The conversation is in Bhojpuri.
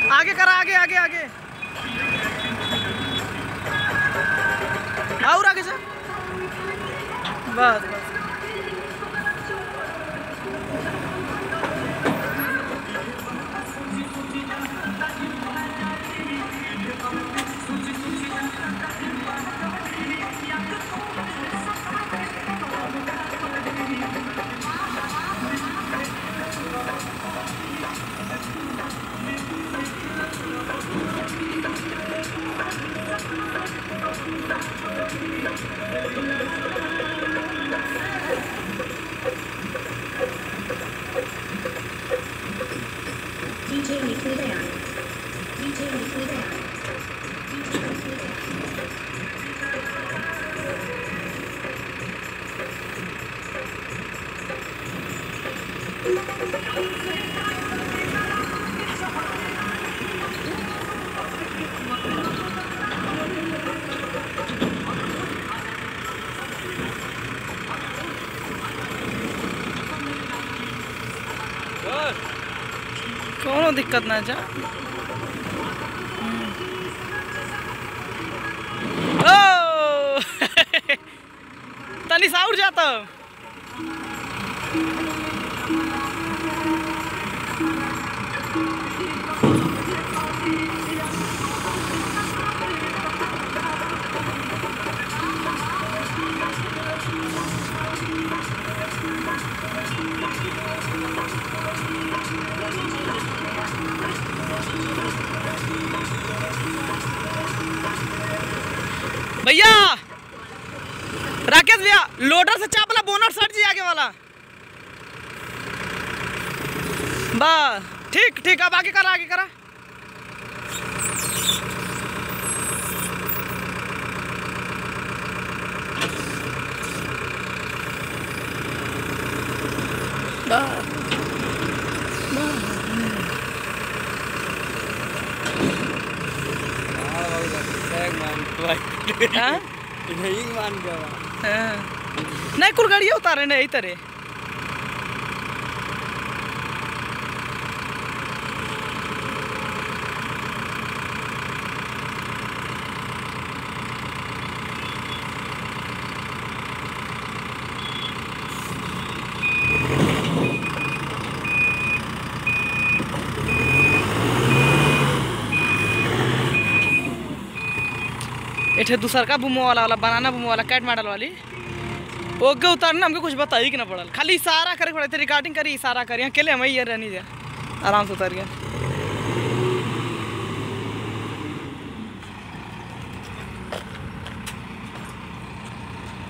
आगे करा, आगे आगे आगे और आगे जा। बस बस कोनो दिक्कत ना जा। ओ तनी साउर जाता भैया। राकेश भैया लोडर से चापला बोनट सट जी आगे वाला। बस ठीक ठीक, अब आगे करा, आगे करा। नहीं कुल गाड़िया उतारे नहीं यही तरह। इठे दूसर का बुमो वाला बनाना बुमो वाला कैट मॉडल वाली ओके उतारना हमको कुछ बताई कि ना पड़ल, खाली इशारा करे पड़े थे, रिकॉर्डिंग करी इशारा करी अकेले हम ही रहनी जा आराम से उतर गया।